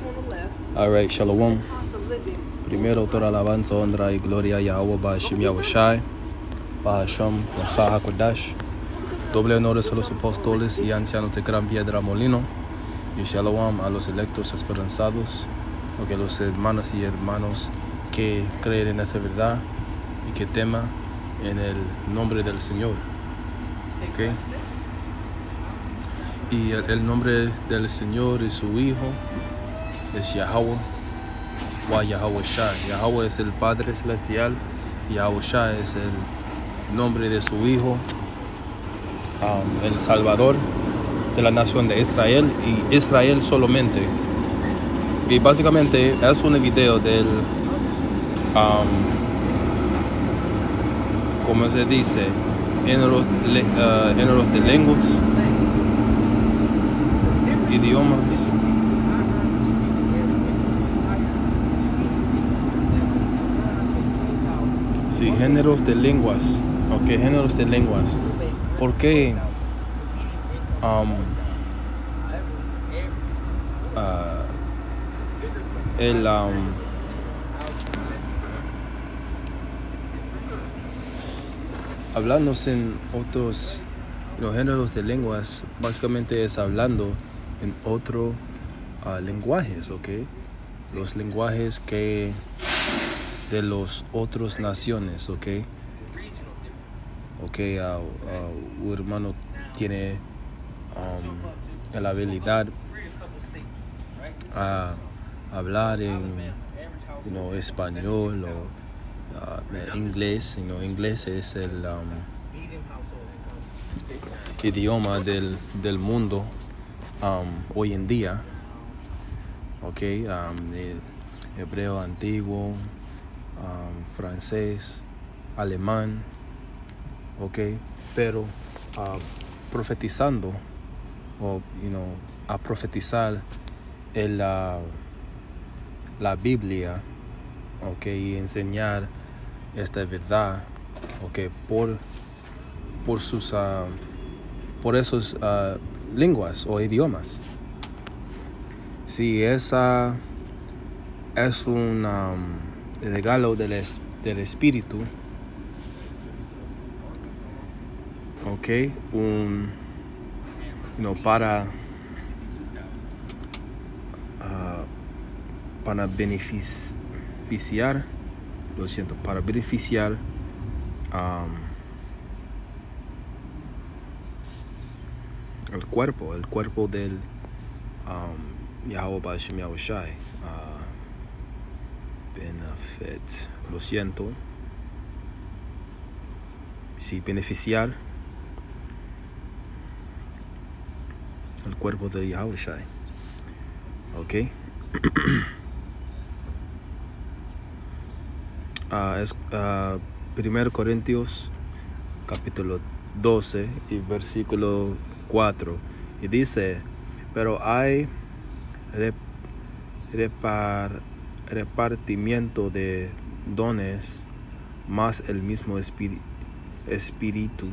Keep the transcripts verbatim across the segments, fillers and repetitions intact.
Alright, Shalom. Primero, toda alabanza, honra y gloria a Yahweh Ba'Shem Yahushai, Ba'Shem Yahweh HaKodash. Doble honores a los apóstoles y ancianos de Gran Piedra Molino. Y Shalom a los electos esperanzados, a los hermanos y hermanos que creen en esta verdad y que teman en el nombre del Señor. ¿Okay? Y el, el nombre del Señor y su Hijo es Yahweh, wa Yahweh Shai. Yahweh es el Padre Celestial, Yahweh Shai es el nombre de su Hijo, um, el Salvador de la nación de Israel y Israel solamente. Y básicamente es un video del, um, como se dice, géneros, uh, géneros de lenguas, idiomas, sí, géneros de lenguas, ok, géneros de lenguas. ¿Por qué um, uh, el um, hablando en otros los géneros de lenguas básicamente es hablando en otros uh, lenguajes, ok, los lenguajes que de los otros naciones, ok, ok, uh, uh, un hermano tiene um, la habilidad a hablar en you know, español o uh, inglés, you know, inglés es el um, idioma del, del mundo um, hoy en día, ok, um, el hebreo antiguo, um, francés, alemán, ok, pero uh, profetizando o you know, a profetizar en la, la Biblia, ok, y enseñar esta verdad, ok, por por sus uh, por esos uh, lenguas o idiomas. Sí, esa es un um, regalo del, es, del Espíritu, ok, un you know, para uh, para beneficiar, lo siento, para beneficiar um, el cuerpo, el cuerpo del um, Yahweh Ba'Shem Yahushai. Uh, benefit, lo siento. Sí, beneficiar el cuerpo de Yahushai. Ok. uh, es uh, primero Corintios capítulo doce y versículo cuatro, y dice: pero hay rep, repar, repartimiento de dones, más el mismo espíritu, espíritu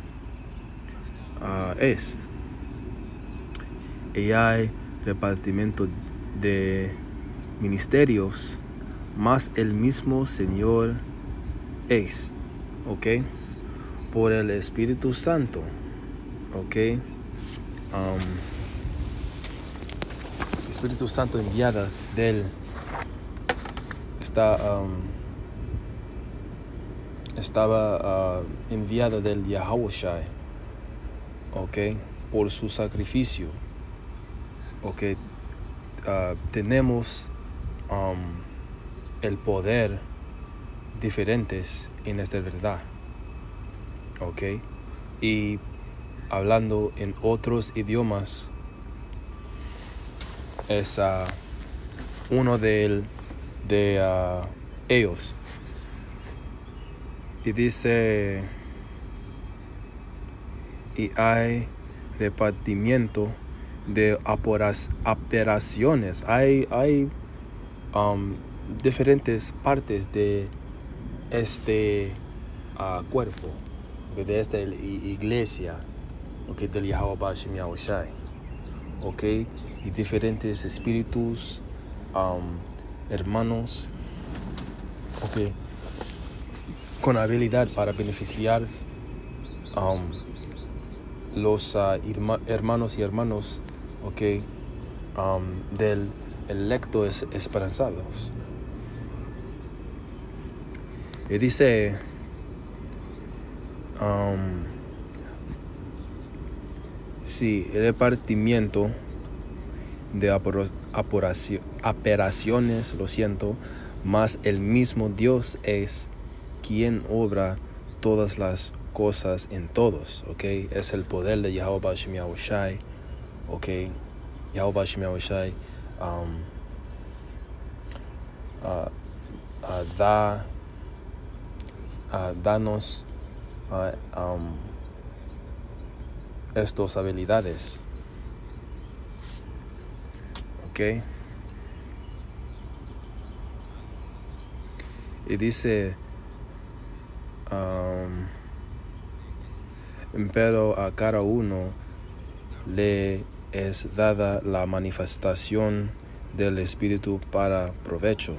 uh, es. Y hay repartimiento de ministerios, más el mismo Señor es, ok, por el Espíritu Santo, ok, um, Espíritu Santo enviada del está um, estaba uh, enviada del Yahushai, ok, por su sacrificio, ok, uh, tenemos um, el poder diferentes en esta verdad, ok, y hablando en otros idiomas es uh, uno de, de uh, ellos. Y dice: y hay repartimiento de operaciones. Hay, hay um, diferentes partes de este uh, cuerpo, de esta iglesia, okay, del Yahweh Ba'Shem Yahushai, ok, y diferentes espíritus um, hermanos, okay, con habilidad para beneficiar um, los uh, hermanos y hermanos, okay, um, del electo es, esperanzados. Y dice, um, sí, el repartimiento de operaciones, lo siento, mas el mismo Dios es quien obra todas las cosas en todos, ¿ok? Es el poder de Yahweh Bashem Yahushai, ¿ok? Yahweh Bashem Yahushai um, uh, uh, da, uh, danos uh, um, estas habilidades, ¿ok? Y dice, um, pero a cada uno le es dada la manifestación del Espíritu para provecho,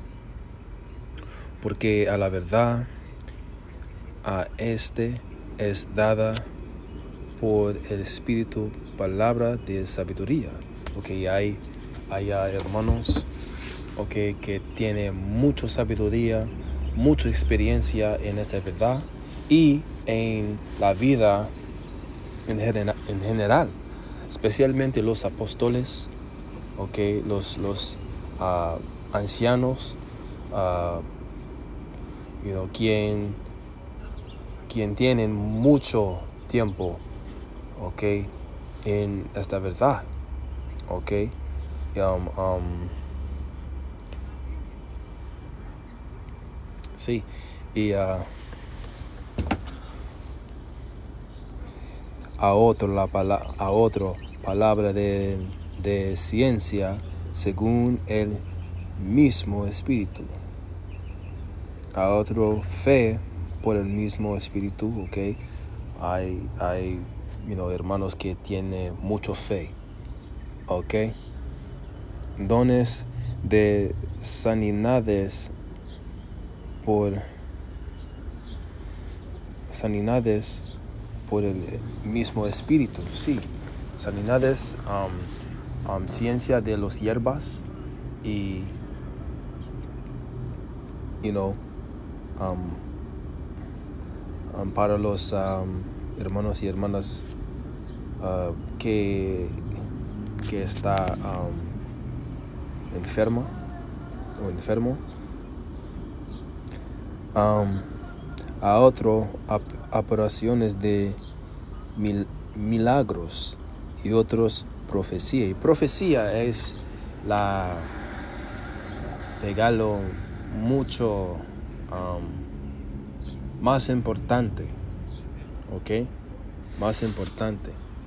porque a la verdad a este es dada por el Espíritu palabra de sabiduría. Okay, hay, hay hermanos, okay, que tienen mucha sabiduría, mucha experiencia en esta verdad y en la vida en, genera, en general, especialmente los apóstoles, okay, los, los uh, ancianos, uh, you know, quien, quien tienen mucho tiempo, okay, en esta verdad, okay, um, um, sí, y uh, a otro la pala a otro palabra de, de ciencia según el mismo Espíritu, a otro fe por el mismo Espíritu, okay. Hay, hay, you know, hermanos que tienen mucho fe, okay. Dones de sanidades por sanidades por el mismo Espíritu, sí. Sanidades, um, um, ciencia de las hierbas y, you know, um, um, para los um, hermanos y hermanas uh, que, que está um, enfermo o enfermo. Um, a otro operaciones de mil, milagros y otros profecía. Y profecía es la regalo mucho um, más importante, ¿ok? Más importante.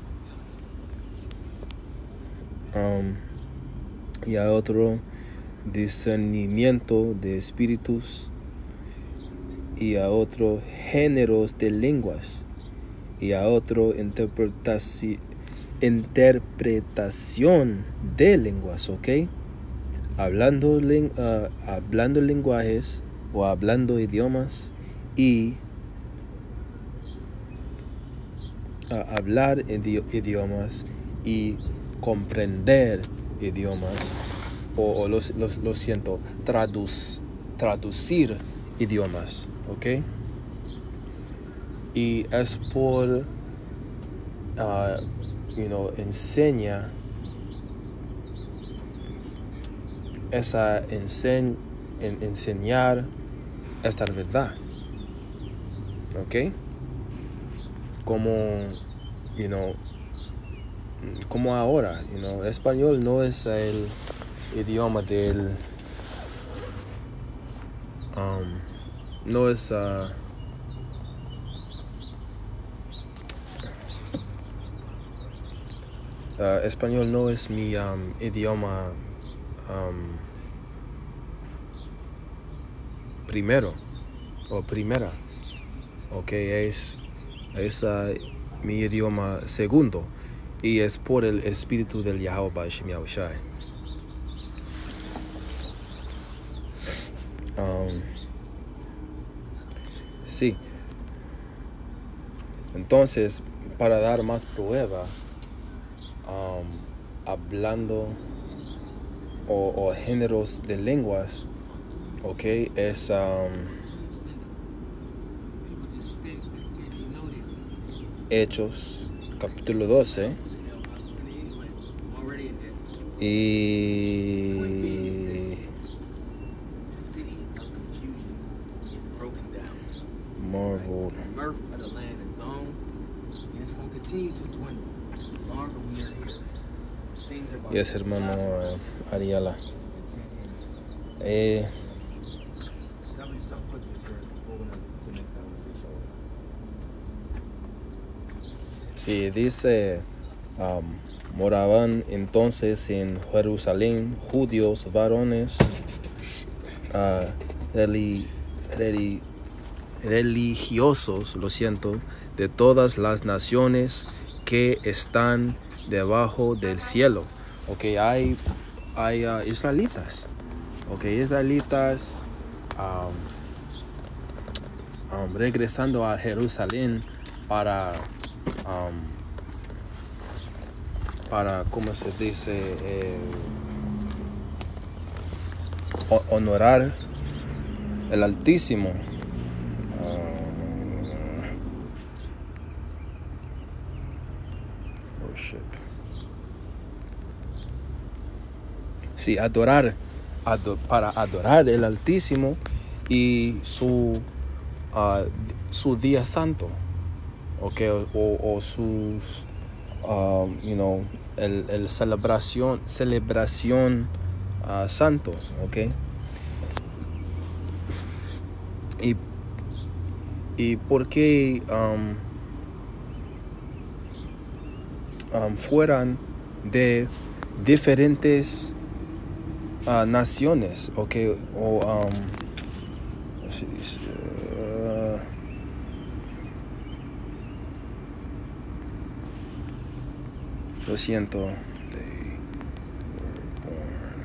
Um, y a otro discernimiento de espíritus, y a otro géneros de lenguas, y a otro interpretación interpretación de lenguas, ¿ok? Hablando, uh, hablando lenguajes o hablando idiomas, y uh, hablar idiomas y comprender idiomas, o, o los, los, lo siento, traduc, traducir idiomas, ¿ok? Y es por, uh, you know, enseña, esa enseñ, en, enseñar esta verdad, ¿ok? Como, you know, como ahora, you know, español no es el idioma del, um, no es, uh, uh, español no es mi um, idioma um, primero o primera, ok, es, es uh, mi idioma segundo, y es por el espíritu del Yahweh Bashem Yahushai. Um, sí. Entonces, para dar más prueba, um, hablando o, o géneros de lenguas, ok, es um, Hechos, capítulo doce, y Marvel. Y es hermano uh, Ariala. Eh, sí, dice, um, moraban entonces en Jerusalén judíos varones uh, reli, reli, religiosos, lo siento, de todas las naciones que están debajo del cielo. Ok, hay, hay uh, israelitas. Ok, israelitas um, um, regresando a Jerusalén para, um, para, ¿cómo se dice? Eh, honorar el Altísimo. Uh, worship. Sí, adorar, ador, para adorar el Altísimo y su, uh, su día santo, okay, o, o sus, um, you know, el, el celebración, celebración uh, santo, okay. Y, y por qué um, um, fueran de diferentes Uh, naciones, okay, o um, ¿cómo se dice? Uh, lo siento. They were born.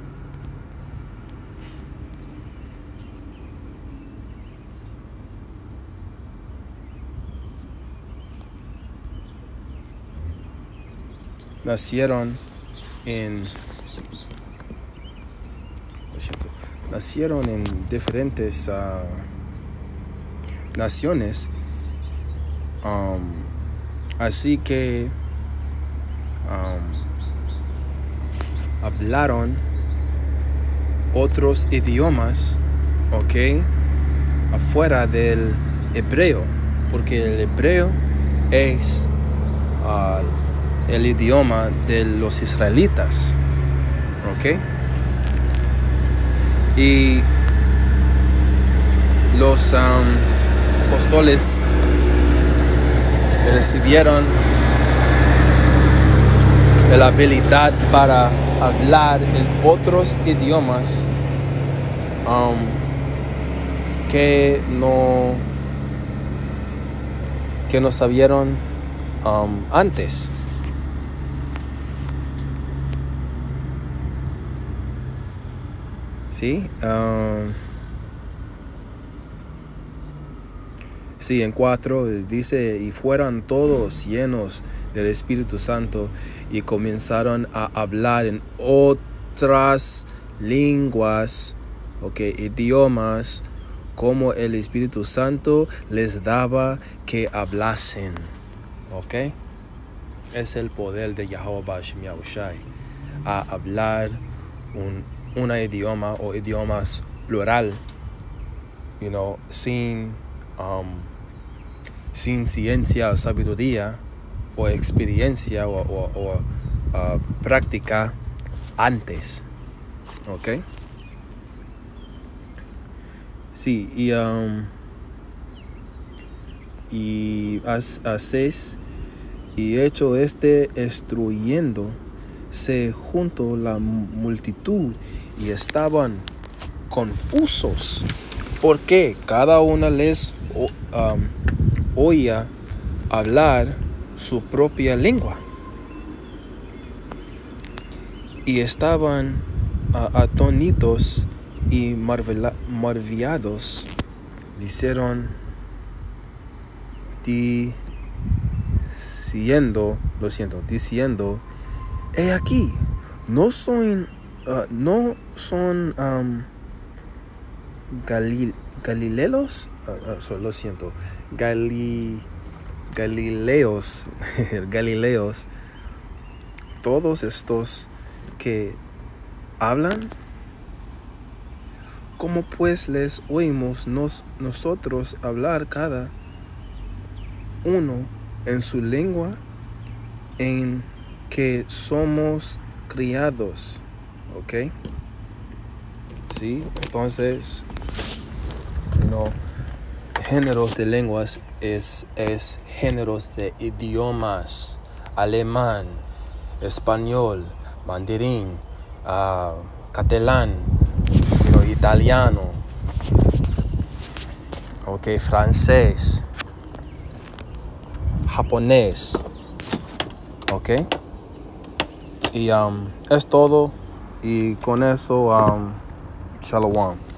Nacieron en Nacieron en diferentes uh, naciones, um, así que um, hablaron otros idiomas, ok, afuera del hebreo, porque el hebreo es uh, el idioma de los israelitas, ok. Y los um, apóstoles recibieron la habilidad para hablar en otros idiomas um, que no que no sabieron um, antes. Sí, um, sí, en cuatro dice, y fueron todos llenos del Espíritu Santo y comenzaron a hablar en otras lenguas, okay, idiomas, como el Espíritu Santo les daba que hablasen, ok. Es el poder de Yahweh Bashem Yahushai a hablar un un idioma o idiomas plural, you know, sin, um, sin ciencia o sabiduría o experiencia o, o, o uh, práctica antes, ¿ok? Sí, y, um, y haces y hecho este destruyendo se juntó la multitud y estaban confusos porque cada uno les um, oía hablar su propia lengua y estaban uh, atónitos y marvela, maravillados dijeron, diciendo, lo siento, diciendo, he aquí, no son, uh, no son um, Galil, Galileos, uh, uh, so, lo siento, Gali, Galileos, Galileos, todos estos que hablan. ¿Cómo pues les oímos nos, nosotros hablar cada uno en su lengua en que somos criados? ¿Ok? Sí, entonces, you know, géneros de lenguas es, es géneros de idiomas: alemán, español, mandarín, uh, catalán, you know, italiano, okay, francés, japonés, okay. Y um, es todo, y con eso, um, shalom.